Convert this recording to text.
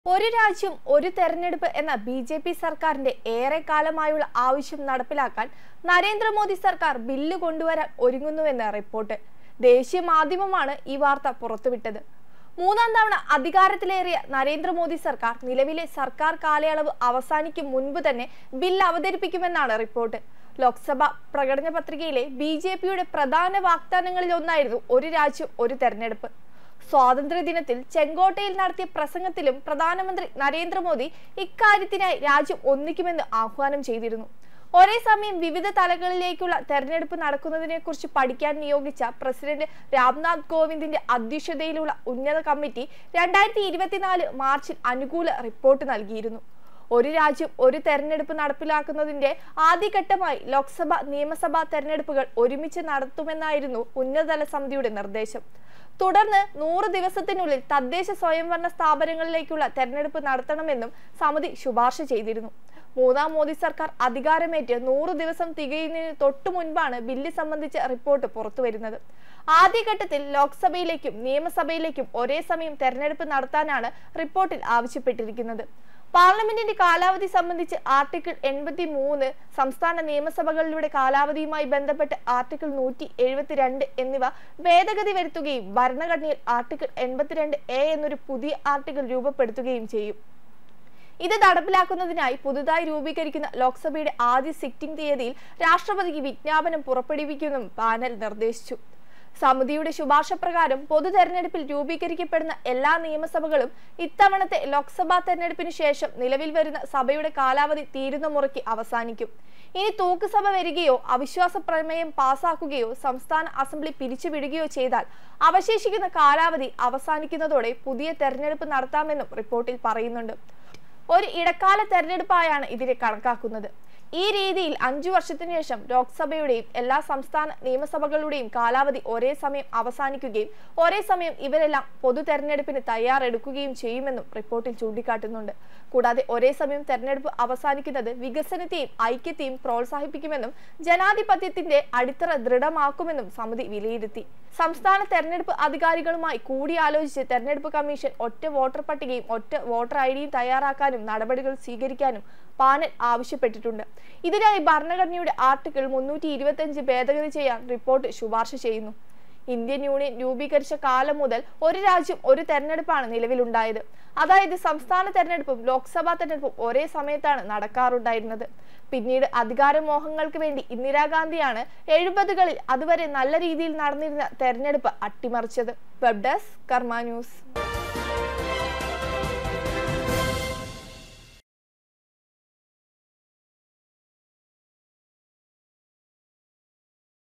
ഒരു രാജ്യം ഒരു തെരഞ്ഞെടുപ്പ് എന്ന ബിജെപി സർക്കാരിന്റെ ഏറെക്കാലമായുള്ള ആവശ്യം നടപ്പിലാക്കാൻ നരേന്ദ്രമോദി സർക്കാർ ബില്ല് കൊണ്ടുവരാൻ ഒരുങ്ങുന്നുവെന്ന റിപ്പോർട്ട്. ദേശീയ മാധ്യമമാണ് ഈ വാർത്ത പുറത്തുവിട്ടത്. മൂന്നാം തവണ അധികാരത്തിലേറിയ നരേന്ദ്രമോദി സർക്കാർ നിലവിലെ സർക്കാർ കാലയളവ് അവസാനിക്കും മുൻപ് തന്നെ ബില്ല് അവതരിപ്പിക്കുമെന്നാണ് റിപ്പോർട്ട്. ലോക്സഭ പ്രകടന പത്രികയിലെ ബിജെപിയുടെ പ്രധാന വാഗ്ദാനങ്ങളിൽ ഒന്നായിരുന്നു ഒരു രാജ്യം ഒരു തെരഞ്ഞെടുപ്പ്. സ്വാതന്ത്ര്യദിനത്തിൽ ചെങ്കോട്ടയിൽ നടത്തിയ പ്രസംഗത്തിലും പ്രധാനമന്ത്രി നരേന്ദ്രമോദി ഇക്കാര്യത്തിനായി രാജ്യം ഒന്നിക്കുമെന്ന് ആഹ്വാനം ചെയ്തിരുന്നു. ഒരേ സമയം വിവിധ തലങ്ങളിലേക്കുള്ള തെരഞ്ഞെടുപ്പ് നടക്കുന്നതിനെ കുറിച്ച് പഠിക്കാൻ നിയോഗിച്ച പ്രസിഡന്റ് രാംനാഥ് കോവിന്ദിന്റെ അധ്യക്ഷതയിലുള്ള ഉന്നത കമ്മിറ്റി 2024 മാർച്ചിൽ അനുകൂല റിപ്പോർട്ട് നൽകിയിരുന്നു. ഒരു രാജ്യം ഒരു തെരഞ്ഞെടുപ്പ് നടപ്പിലാക്കുന്നതിന്റെ ആദ്യഘട്ടമായി ലോക്സഭ നിയമസഭാ തെരഞ്ഞെടുപ്പുകൾ ഒരുമിച്ച് നടത്തുമെന്നായിരുന്നു ഉന്നതതല സമിതിയുടെ നിർദ്ദേശം. തുടർന്ന് 100 ദിവസത്തിനുള്ളിൽ തദ്ദേശ സ്വയംഭരണ സ്ഥാപനങ്ങളിലേക്കുള്ള തെരഞ്ഞെടുപ്പ് നടത്തണമെന്നും സമിതി ശുപാർശ ചെയ്തിരുന്നു. മൂന്നാം മോദി സർക്കാർ അധികാരമേറ്റ് 100 ദിവസം തികയുന്നതിന് തൊട്ടു മുൻപാണ് ബില്ല് സംബന്ധിച്ച റിപ്പോർട്ട് പുറത്തുവരുന്നത്. ആദ്യഘട്ടത്തിൽ ലോക്സഭയിലേക്കും നിയമസഭയിലേക്കും ഒരേ സമയം തെരഞ്ഞെടുപ്പ് നടത്താനാണ് റിപ്പോർട്ടിൽ ആവശ്യപ്പെട്ടിരിക്കുന്നത്. പാർലമെന്റിന്റെ കാലാവധി സംബന്ധിച്ച് ആർട്ടിക്കിൾ 83, സംസ്ഥാന നിയമസഭകളുടെ കാലാവധിയുമായി ബന്ധപ്പെട്ട് ആർട്ടിക്കിൾ 172 എന്നിവ ഭേദഗതി വരുത്തുകയും ഭരണഘടനയിൽ ആർട്ടിക്കിൾ 82A എന്നൊരു പുതിയ ആർട്ടിക്കിൾ രൂപപ്പെടുത്തുകയും ചെയ്യും. ഇത് നടപ്പിലാക്കുന്നതിനായി പുതുതായി രൂപീകരിക്കുന്ന ലോക്സഭയുടെ ആദ്യ സിറ്റിംഗ് തീയതിയിൽ രാഷ്ട്രപതിക്ക് വിജ്ഞാപനം പുറപ്പെടുവിക്കുമെന്നും പാനൽ നിർദ്ദേശിച്ചു. സമിതിയുടെ ശുപാർശ പ്രകാരം പൊതു തെരഞ്ഞെടുപ്പിൽ രൂപീകരിക്കപ്പെടുന്ന എല്ലാ നിയമസഭകളും ഇത്തവണത്തെ ലോക്സഭാ തെരഞ്ഞെടുപ്പിന് ശേഷം നിലവിൽ വരുന്ന സഭയുടെ കാലാവധി തീരുന്ന മുറയ്ക്ക് അവസാനിക്കും. ഇനി തൂക്കുസഭ വരികയോ അവിശ്വാസ പ്രമേയം പാസാക്കുകയോ സംസ്ഥാന അസംബ്ലി പിരിച്ചുവിടുകയോ ചെയ്താൽ അവശേഷിക്കുന്ന കാലാവധി അവസാനിക്കുന്നതോടെ പുതിയ തെരഞ്ഞെടുപ്പ് നടത്താമെന്നും റിപ്പോർട്ടിൽ പറയുന്നുണ്ട്. ഒരു ഇടക്കാല തെരഞ്ഞെടുപ്പായാണ് ഇതിനെ കണക്കാക്കുന്നത്. ഈ രീതിയിൽ 5 വർഷത്തിനു ശേഷം ലോക്സഭയുടെയും എല്ലാ സംസ്ഥാന നിയമസഭകളുടെയും കാലാവധി ഒരേ സമയം അവസാനിക്കുകയും ഒരേ സമയം ഇവരെല്ലാം പൊതു തെരഞ്ഞെടുപ്പിന് തയ്യാറെടുക്കുകയും ചെയ്യുമെന്നും റിപ്പോർട്ടിൽ ചൂണ്ടിക്കാട്ടുന്നുണ്ട്. കൂടാതെ ഒരേ സമയം തെരഞ്ഞെടുപ്പ് അവസാനിക്കുന്നത് വികസനത്തെയും ഐക്യത്തെയും പ്രോത്സാഹിപ്പിക്കുമെന്നും ജനാധിപത്യത്തിന്റെ അടിത്തറ ദൃഢമാക്കുമെന്നും സമിതി വിലയിരുത്തി. സംസ്ഥാന തെരഞ്ഞെടുപ്പ് അധികാരികളുമായി കൂടിയാലോചിച്ച് തെരഞ്ഞെടുപ്പ് കമ്മീഷൻ ഒറ്റ വോട്ടർ പട്ടികയും ഒറ്റ വോട്ടർ ഐഡിയും തയ്യാറാക്കാനും നടപടികൾ സ്വീകരിക്കാനും പാനൽ ആവശ്യപ്പെട്ടിട്ടുണ്ട്. ഇതിനായി ഭരണഘടനയുടെ ആർട്ടിക്കിൾ 325 ഭേദഗതി ചെയ്യാൻ റിപ്പോർട്ട് ശുപാർശ ചെയ്യുന്നു. ഇന്ത്യൻ യൂണിയൻ രൂപീകരിച്ച കാലം മുതൽ ഒരു രാജ്യം ഒരു തെരഞ്ഞെടുപ്പാണ് നിലവിലുണ്ടായത്. അതായത് സംസ്ഥാന തെരഞ്ഞെടുപ്പും ലോക്സഭാ തെരഞ്ഞെടുപ്പും ഒരേ സമയത്താണ് നടക്കാറുണ്ടായിരുന്നത്. പിന്നീട് അധികാരമോഹങ്ങൾക്ക് വേണ്ടി ഇന്ദിരാഗാന്ധിയാണ് 70കളിൽ അതുവരെ നല്ല രീതിയിൽ നടന്നിരുന്ന തെരഞ്ഞെടുപ്പ് അട്ടിമറിച്ചത്. Web desk Karma news.